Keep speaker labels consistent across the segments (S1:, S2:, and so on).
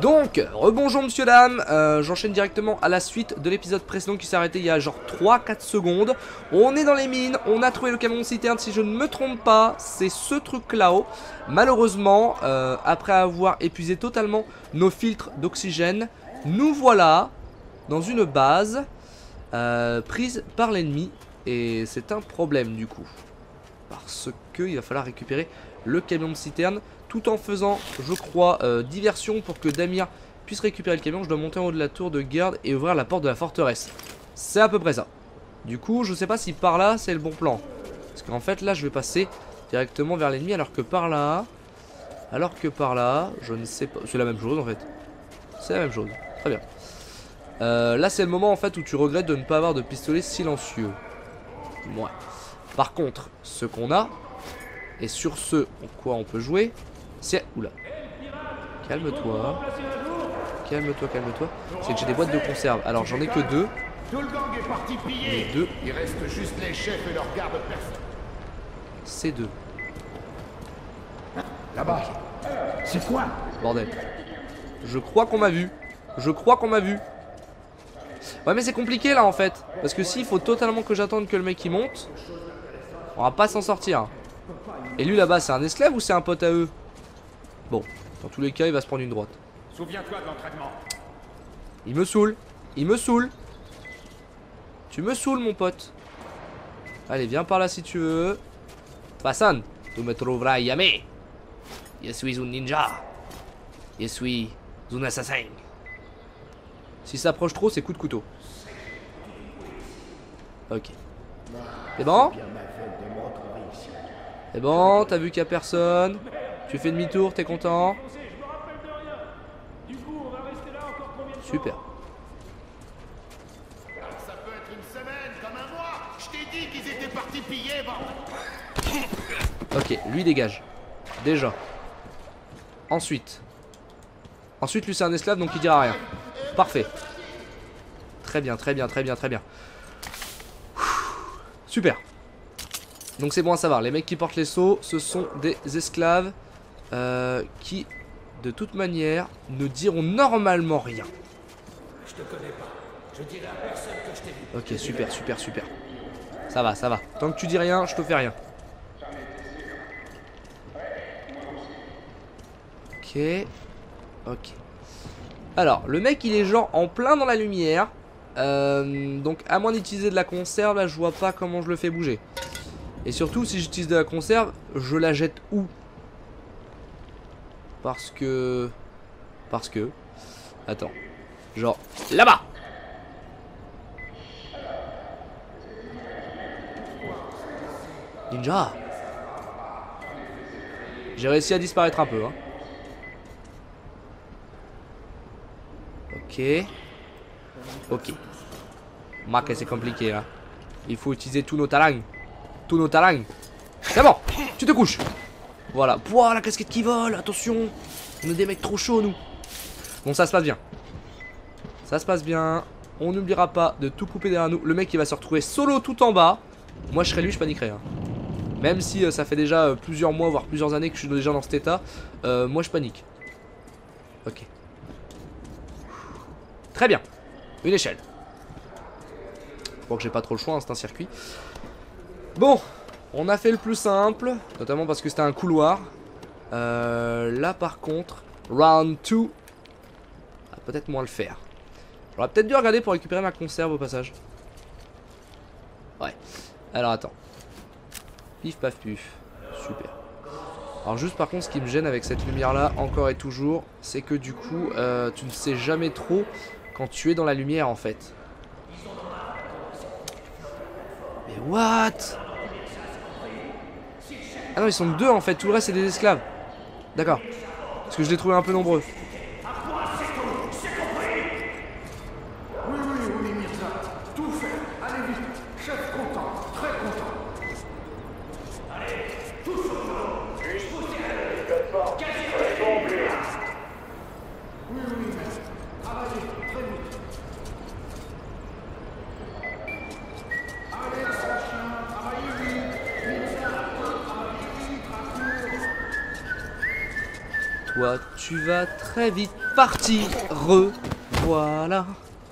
S1: Donc, rebonjour monsieur dame, j'enchaîne directement à la suite de l'épisode précédent qui s'est arrêté il y a genre 3-4 secondes. On est dans les mines, on a trouvé le camion citerne, si je ne me trompe pas, c'est ce truc là-haut. Malheureusement, après avoir épuisé totalement nos filtres d'oxygène, nous voilà dans une base prise par l'ennemi. Et c'est un problème du coup. Parce que il va falloir récupérer le camion de citerne tout en faisant, je crois, diversion pour que Damir puisse récupérer le camion. Je dois monter en haut de la tour de garde et ouvrir la porte de la forteresse. C'est à peu près ça. Du coup, je sais pas si par là c'est le bon plan. Parce qu'en fait là je vais passer directement vers l'ennemi alors que par là... je ne sais pas. C'est la même chose en fait. C'est la même chose. Très bien. Là c'est le moment en fait où tu regrettes de ne pas avoir de pistolet silencieux. Ouais. Par contre, ce qu'on a, et sur ce en quoi on peut jouer, c'est... Oula. Calme-toi. Calme-toi, calme-toi. C'est que j'ai des boîtes de conserve. Alors j'en ai que 2.
S2: Tout le gang est parti piller.
S1: Les 2.
S2: Il reste juste les chefs et leur garde personne.
S1: C'est 2.
S2: Là-bas. C'est quoi?
S1: Bordel. Je crois qu'on m'a vu. Je crois qu'on m'a vu. Ouais mais c'est compliqué là en fait. Parce que s'il faut totalement que j'attende que le mec il monte, on va pas s'en sortir. Et lui là-bas c'est un esclave ou c'est un pote à eux? Bon, dans tous les cas il va se prendre une droite.
S2: Souviens-toi de l'entraînement.
S1: Il me saoule. Il me saoule. Tu me saoules mon pote. Allez viens par là si tu veux. Passan, tu me trouveras jamais. Je suis un ninja. Je suis un assassin. Si ça approche trop c'est coup de couteau. Ok. C'est bon? C'est bon, t'as vu qu'il y a personne. Tu fais demi-tour, t'es content? Super.
S2: Ça peut être une semaine, comme un mois. Je t'ai dit qu'ils étaient partis piller, bordel.
S1: Ok, lui dégage. Déjà. Ensuite, lui c'est un esclave donc il dira rien. Parfait. Très bien, très bien, très bien, très bien. Super. Donc c'est bon à savoir, les mecs qui portent les seaux, ce sont des esclaves qui, de toute manière, ne diront normalement rien.
S2: Je te connais pas. Je dirai à personne que je t'ai vu.
S1: Ok, super, super, super. Ça va, ça va. Tant que tu dis rien, je te fais rien. Ok. Ok. Alors, le mec il est genre en plein dans la lumière. Donc à moins d'utiliser de la conserve, là je vois pas comment je le fais bouger. Et surtout si j'utilise de la conserve, je la jette où? Parce que... Attends. Genre là-bas. Ninja. J'ai réussi à disparaître un peu hein. Ok. Ok. Marc, c'est compliqué là. Il faut utiliser tous nos talents. Tous nos talents. C'est bon, tu te couches. Voilà. Pouah, la casquette qui vole, attention. On est des mecs trop chauds nous. Bon, ça se passe bien. Ça se passe bien. On n'oubliera pas de tout couper derrière nous. Le mec il va se retrouver solo tout en bas. Moi je serais lui, je paniquerais hein. Même si ça fait déjà plusieurs mois, voire plusieurs années que je suis déjà dans cet état. Moi je panique. Ok. Très bien. Une échelle. Je crois que j'ai pas trop le choix, hein, c'est un circuit. Bon, on a fait le plus simple, notamment parce que c'était un couloir. Là par contre, round 2, on va peut-être moins le faire. J'aurais peut-être dû regarder pour récupérer ma conserve au passage. Ouais. Alors attends. Pif paf puf. Super. Alors juste par contre ce qui me gêne avec cette lumière là, encore et toujours, c'est que du coup tu ne sais jamais trop quand tu es dans la lumière en fait. Mais what? Ah non ils sont que 2 en fait, tout le reste c'est des esclaves. D'accord. Parce que je les trouvais un peu nombreux.
S2: Oui, on est Mirza. Tout fait. Allez vite. Chef content. Très content. Allez, tous sur le dos. Oui, mais travaillez très vite. Allez, ça chien, travaillez vite. Mirza, travaillez vite, racour.
S1: toi, tu vas très vite partir. Voilà.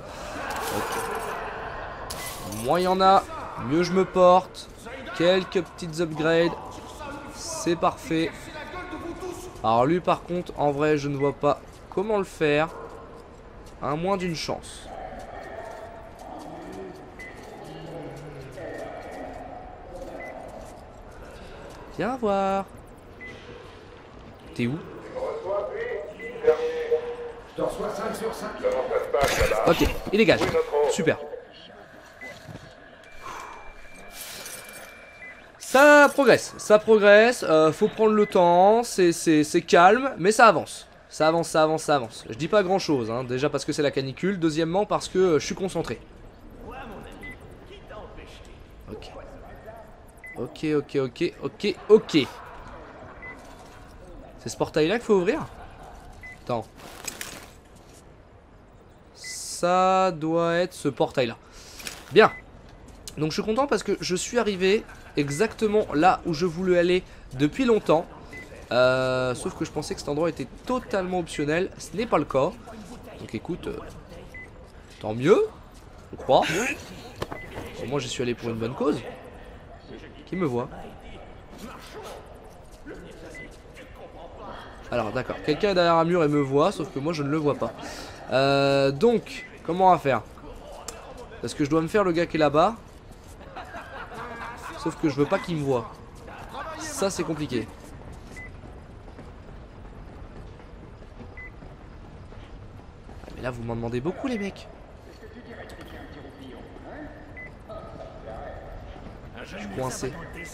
S1: Ok. Moins il y en a, mieux je me porte. Quelques petites upgrades. C'est parfait. Alors lui par contre, en vrai, je ne vois pas comment le faire. À moins d'une chance. Viens voir. T'es où? Ok, il dégage. Super. Ça progresse, ça progresse. Faut prendre le temps. C'est calme, mais ça avance. Ça avance, ça avance, ça avance. Je dis pas grand chose, hein. Déjà parce que c'est la canicule. Deuxièmement parce que je suis concentré. Ok. Ok, ok, ok, ok, ok. C'est ce portail là qu'il faut ouvrir? Attends. Ça doit être ce portail là. Bien. Donc je suis content parce que je suis arrivé exactement là où je voulais aller depuis longtemps. Sauf que je pensais que cet endroit était totalement optionnel. Ce n'est pas le cas. Donc écoute, tant mieux, je crois. Au moins j'y suis allé pour une bonne cause. Qui me voit? Alors d'accord, quelqu'un est derrière un mur et me voit, sauf que moi je ne le vois pas. Donc, comment on va faire? Parce que je dois me faire le gars qui est là-bas. Sauf que je veux pas qu'il me voie. Ça c'est compliqué. Ah, mais là vous m'en demandez beaucoup les mecs. Je suis coincé.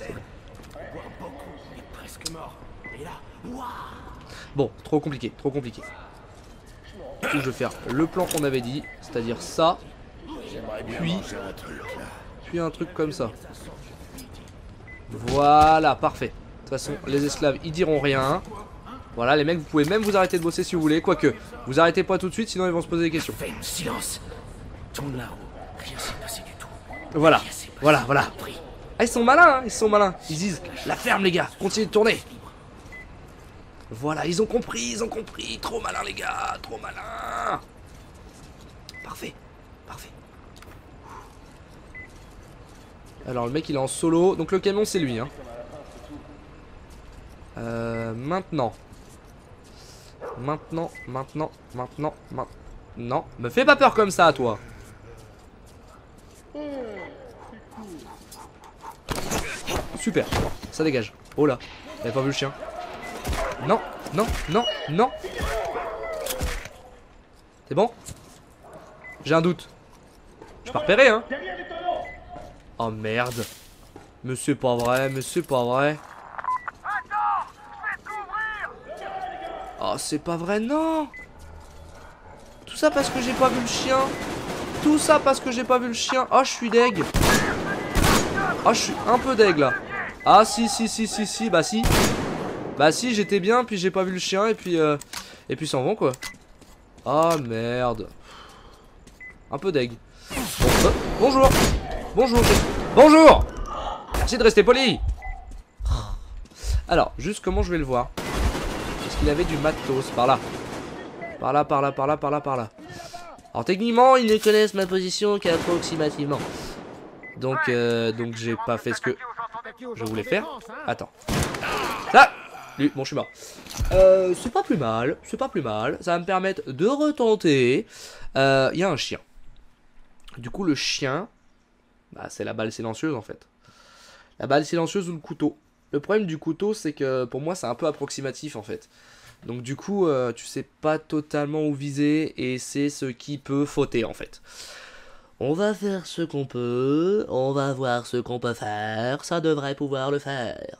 S1: Bon, trop compliqué, trop compliqué. Du coup, je vais faire le plan qu'on avait dit, c'est-à-dire ça, puis un truc comme ça. Voilà, parfait. De toute façon, les esclaves, ils diront rien. Voilà, les mecs, vous pouvez même vous arrêter de bosser si vous voulez. Quoique, vous arrêtez pas tout de suite, sinon ils vont se poser des questions.
S3: Silence. Tourne là-haut. Rien s'est passé du tout.
S1: Voilà, voilà, voilà. Ah, ils sont malins, hein, ils sont malins. Ils disent, la ferme les gars, continuez de tourner. Voilà, ils ont compris, trop malin les gars, trop malin. Parfait, parfait. Alors le mec il est en solo, donc le camion c'est lui hein. Maintenant, me fais pas peur comme ça toi. Super, ça dégage. Oh là, t'avais pas vu le chien? Non, non, non, non. C'est bon? J'ai un doute. Je suis pas repéré hein. Oh merde. Mais c'est pas vrai, mais c'est pas vrai. Oh c'est pas vrai, non. Tout ça parce que j'ai pas vu le chien. Tout ça parce que j'ai pas vu le chien. Oh je suis deg. Oh je suis un peu deg là. Ah si, bah si. Bah si, j'étais bien, puis j'ai pas vu le chien, et puis s'en vont quoi. Ah merde. Un peu deg. Bon, bonjour. Bonjour. Bonjour. Merci de rester poli. Alors, juste comment je vais le voir? Parce qu'il avait du matos, par là. Par là. Alors techniquement, ils ne connaissent ma position qu'approximativement. Donc j'ai pas fait ce que je voulais faire. Attends. Ça. Bon, je suis mort. C'est pas plus mal, Ça va me permettre de retenter. Il y a un chien. Du coup, le chien, bah, c'est la balle silencieuse en fait. La balle silencieuse ou le couteau. Le problème du couteau, c'est que pour moi, c'est un peu approximatif en fait. Donc du coup, tu sais pas totalement où viser et c'est ce qui peut fauter en fait. On va faire ce qu'on peut, on va voir ce qu'on peut faire, ça devrait pouvoir le faire.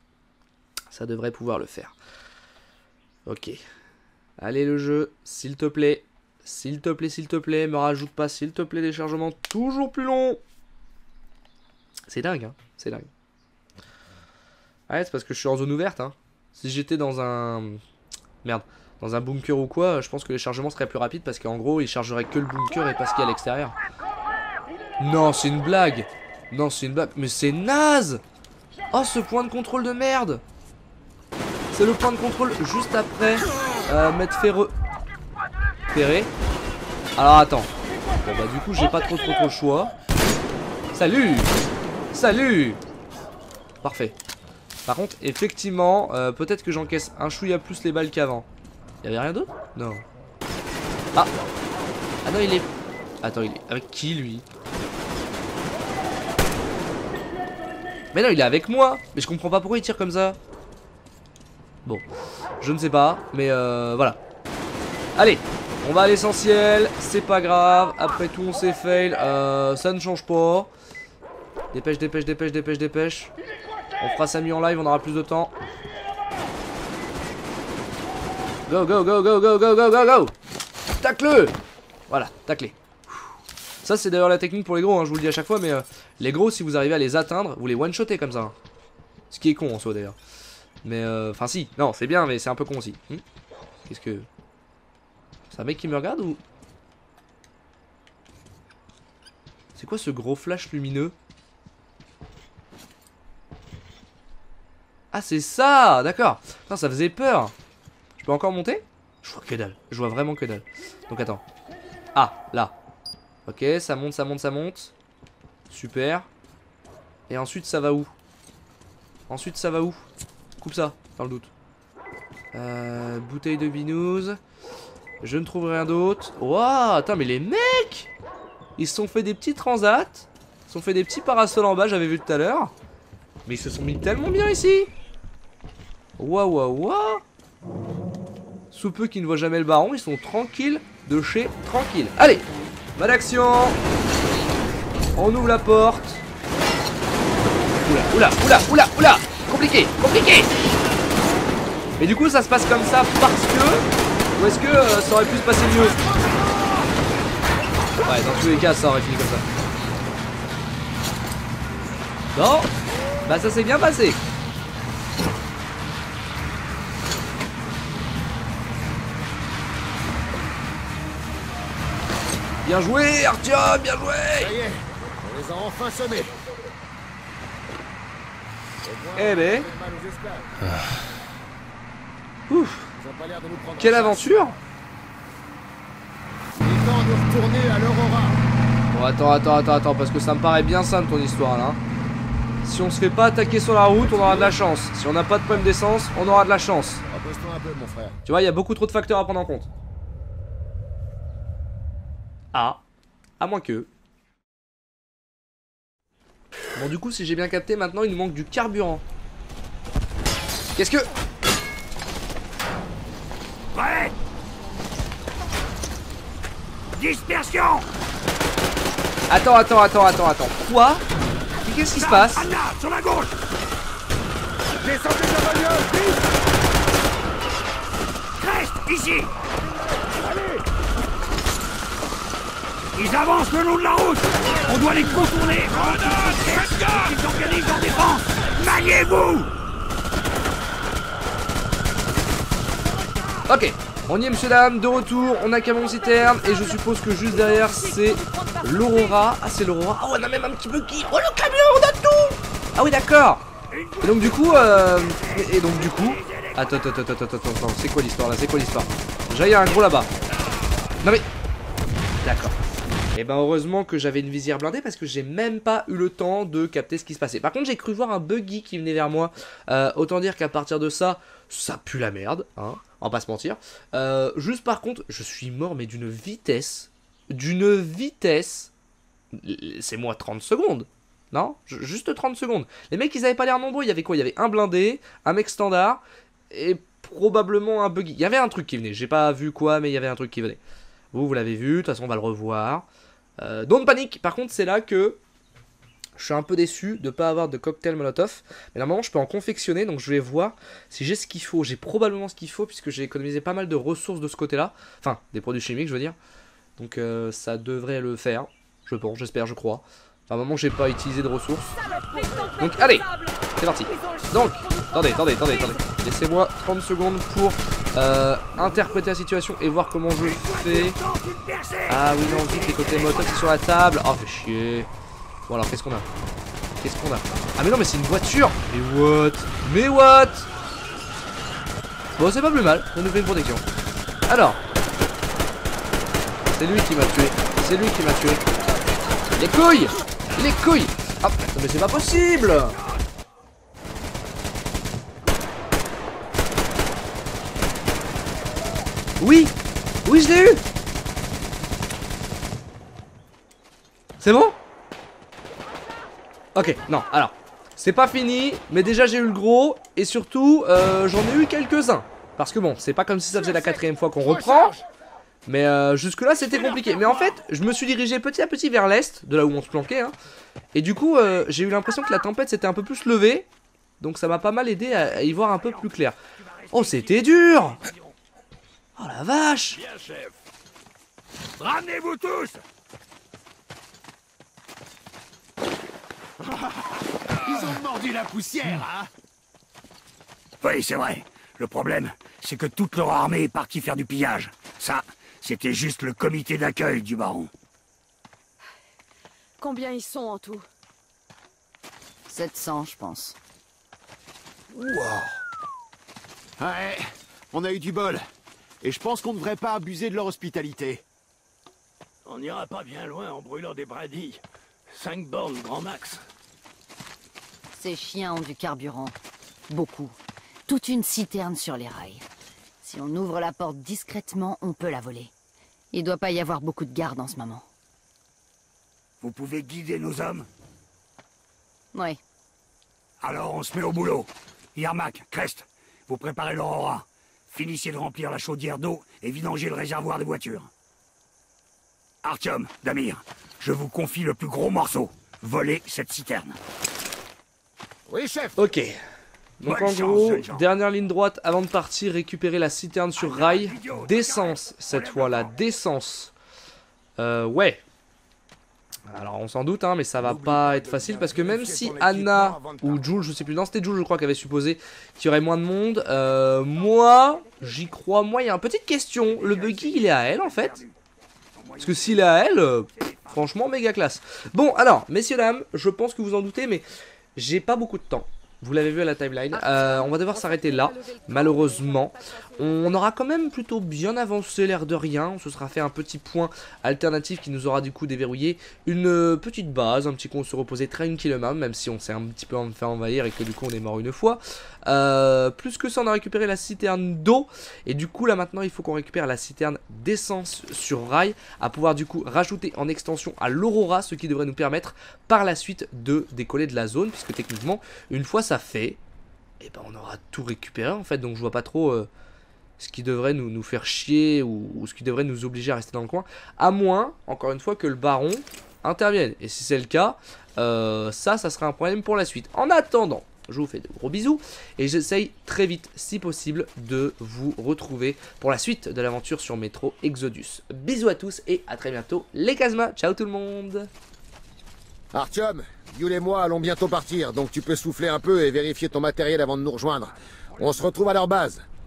S1: Ok. Allez le jeu, s'il te plaît. S'il te plaît, me rajoute pas, s'il te plaît, des chargements toujours plus longs. C'est dingue, hein, c'est dingue. Ouais, c'est parce que je suis en zone ouverte, hein. Si j'étais dans un... Merde, dans un bunker ou quoi, je pense que les chargements seraient plus rapides parce qu'en gros, ils chargeraient que le bunker et pas ce qu'il y a à l'extérieur. Non, c'est une blague. Mais c'est naze. Oh, ce point de contrôle de merde. C'est le point de contrôle juste après m'être fait repérer. Alors attends. Bon bah du coup j'ai pas trop le choix. Salut. Salut. Parfait. Par contre effectivement peut-être que j'encaisse un chouïa plus les balles qu'avant. Y'avait rien d'autre? Non. Ah. Ah non il est... Attends il est avec qui lui? Mais non il est avec moi. Mais je comprends pas pourquoi il tire comme ça. Bon, je ne sais pas, mais voilà. Allez, on va à l'essentiel, c'est pas grave. Après tout, on s'est fail, ça ne change pas. Dépêche, dépêche, dépêche, dépêche, dépêche. On fera ça mieux en live, on aura plus de temps. Go, go, go, go, go, go, go, go, go. Tacle-le. Voilà, taclé. Ça, c'est d'ailleurs la technique pour les gros, hein, je vous le dis à chaque fois, mais les gros, si vous arrivez à les atteindre, vous les one-shottez comme ça. Ce qui est con en soi d'ailleurs. Mais enfin si, non c'est bien mais c'est un peu con aussi. Qu'est-ce que... C'est un mec qui me regarde ou... C'est quoi ce gros flash lumineux? Ah c'est ça, d'accord. Putain ça faisait peur. Je peux encore monter? Je vois que dalle, je vois vraiment que dalle. Donc attends. Ah, là. Ok, ça monte, ça monte, ça monte. Super. Et ensuite ça va où? Ensuite ça va où? Coupe ça, dans le doute. Bouteille de binouze. Je ne trouve rien d'autre. Waouh, attends, mais les mecs, ils se sont fait des petits transats. Ils se sont fait des petits parasols en bas, j'avais vu tout à l'heure. Mais ils se sont mis tellement bien ici. Waouh, waouh, waouh. Sous peu qu'ils ne voient jamais le baron, ils sont tranquilles de chez tranquille. Allez, mode action. On ouvre la porte. Oula, oula, oula, oula, oula. Compliqué, compliqué. Mais du coup ça se passe comme ça parce que... Ou est-ce que ça aurait pu se passer mieux? Ouais dans tous les cas ça aurait fini comme ça. Non. Bah ça s'est bien passé. Bien joué Artyom, bien joué.
S2: Ça y est, on les a enfin semés.
S1: Eh ben. Ouf. Quelle aventure.
S2: Il est temps de retourner à l'Aurora.
S1: Bon attends, parce que ça me paraît bien simple ton histoire là. Si on se fait pas attaquer sur la route, on aura de la chance. Si on n'a pas de problème d'essence, on aura de la chance.
S2: Repose-toi un peu mon frère.
S1: Tu vois, il y a beaucoup trop de facteurs à prendre en compte. Ah, à moins que... Bon du coup si j'ai bien capté maintenant il nous manque du carburant. Qu'est-ce que...
S3: Prêt. Dispersion.
S1: Attends. Quoi? Mais qu'est-ce qui se passe?
S3: Anna, sur la gauche.
S2: Descendez de la bagnole, vite.
S3: Reste ici. Ils avancent le long de la route. On doit les contourner. Ils organisent leur défense. Maniez-vous.
S1: Ok, on y est monsieur dame, de retour, on a camion citerne et je suppose que juste derrière c'est l'Aurora. Ah c'est l'Aurora, oh on a même un petit buggy. Oh le camion, on a tout. Ah oui d'accord. Et donc du coup, Attends, c'est quoi l'histoire là, c'est quoi l'histoire? Déjà il y a un gros là-bas. Non mais... D'accord. Et ben heureusement que j'avais une visière blindée parce que j'ai même pas eu le temps de capter ce qui se passait. Par contre j'ai cru voir un buggy qui venait vers moi. Autant dire qu'à partir de ça, ça pue la merde, hein, on va pas se mentir. Juste par contre, je suis mort mais d'une vitesse. C'est moi 30 secondes. Non, juste 30 secondes. Les mecs ils avaient pas l'air nombreux, il y avait quoi? Il y avait un blindé, un mec standard et probablement un buggy. Il y avait un truc qui venait, j'ai pas vu quoi mais il y avait un truc qui venait. Vous l'avez vu, de toute façon on va le revoir. Don't panique, par contre c'est là que je suis un peu déçu de ne pas avoir de cocktail molotov. Mais normalement je peux en confectionner, donc je vais voir si j'ai ce qu'il faut. J'ai probablement ce qu'il faut puisque j'ai économisé pas mal de ressources de ce côté là. Enfin, des produits chimiques je veux dire. Donc ça devrait le faire, je pense, j'espère, je crois. Enfin, à un moment j'ai pas utilisé de ressources. Donc allez, c'est parti. Donc, attendez. Laissez-moi 30 secondes pour interpréter la situation et voir comment je fais. Ah oui non, vite les côtés motos c'est sur la table. Oh fait chier. Bon alors qu'est-ce qu'on a? Ah mais non mais c'est une voiture. Mais what? Bon, c'est pas plus mal, ça nous fait une protection. Alors. C'est lui qui m'a tué. C'est lui qui m'a tué. Les couilles! Les couilles! Hop, mais c'est pas possible! Oui! Oui, je l'ai eu! C'est bon? Ok, non, alors. C'est pas fini, mais déjà j'ai eu le gros. Et surtout, j'en ai eu quelques-uns. Parce que bon, c'est pas comme si ça faisait la 4e fois qu'on reprend. Mais jusque là c'était compliqué. Mais en fait je me suis dirigé petit à petit vers l'est, de là où on se planquait hein. Et du coup j'ai eu l'impression que la tempête s'était un peu plus levée. Donc ça m'a pas mal aidé à y voir un peu plus clair. Oh c'était dur. Oh la vache.
S3: Bien, chef. Ramenez-vous tous.
S4: Ils ont mordu la poussière, hein?
S3: Oui, c'est vrai. Le problème, c'est que toute leur armée est partie faire du pillage. Ça, c'était juste le comité d'accueil du baron.
S5: Combien ils sont en tout?
S6: 700, je pense.
S4: Ouais, on a eu du bol. Et je pense qu'on ne devrait pas abuser de leur hospitalité.
S3: On n'ira pas bien loin en brûlant des bradilles. 5 bornes grand max.
S6: Ces chiens ont du carburant. Beaucoup. Toute une citerne sur les rails. Si on ouvre la porte discrètement, on peut la voler. Il doit pas y avoir beaucoup de garde en ce moment.
S3: Vous pouvez guider nos hommes?
S6: Ouais.
S3: Alors on se met au boulot. Yarmak, Crest, vous préparez l'Aurora. Finissez de remplir la chaudière d'eau et vidangez le réservoir des voitures. Artyom, Damir, je vous confie le plus gros morceau. Volez cette citerne.
S4: Oui, chef.
S1: Ok. Donc
S3: Bonne
S1: en
S3: chance,
S1: gros,
S3: jeune gens.
S1: dernière ligne droite avant de partir, récupérer la citerne sur rail. Descente cette fois, la descente. Ouais. Alors on s'en doute, hein, mais ça va pas être facile parce que même si Anna ou Jules, je sais plus, non c'était Jules je crois qui avait supposé qu'il y aurait moins de monde, moi j'y crois moyen. Petite question, le buggy il est à elle en fait? Parce que s'il est à elle, franchement méga classe. Bon alors, messieurs dames, je pense que vous en doutez mais j'ai pas beaucoup de temps. Vous l'avez vu à la timeline, on va devoir s'arrêter là, malheureusement. On aura quand même plutôt bien avancé l'air de rien, on se sera fait un petit point alternatif qui nous aura du coup déverrouillé une petite base, un petit coup on se reposait tranquillement, même si on s'est un petit peu fait envahir et que du coup on est mort une fois. Plus que ça on a récupéré la citerne d'eau, et du coup là maintenant il faut qu'on récupère la citerne d'essence sur rail, à pouvoir du coup rajouter en extension à l'Aurora, ce qui devrait nous permettre par la suite de décoller de la zone, puisque techniquement une fois ça fait, et ben on aura tout récupéré en fait, donc je vois pas trop ce qui devrait nous faire chier ou ce qui devrait nous obliger à rester dans le coin, à moins, encore une fois, que le baron intervienne. Et si c'est le cas, ça sera un problème pour la suite. En attendant, je vous fais de gros bisous et j'essaye très vite, si possible, de vous retrouver pour la suite de l'aventure sur Metro Exodus. Bisous à tous et à très bientôt les Kazma. Ciao tout le monde.
S7: Artyom, Yul et moi allons bientôt partir, donc tu peux souffler un peu et vérifier ton matériel avant de nous rejoindre. On se retrouve à leur base.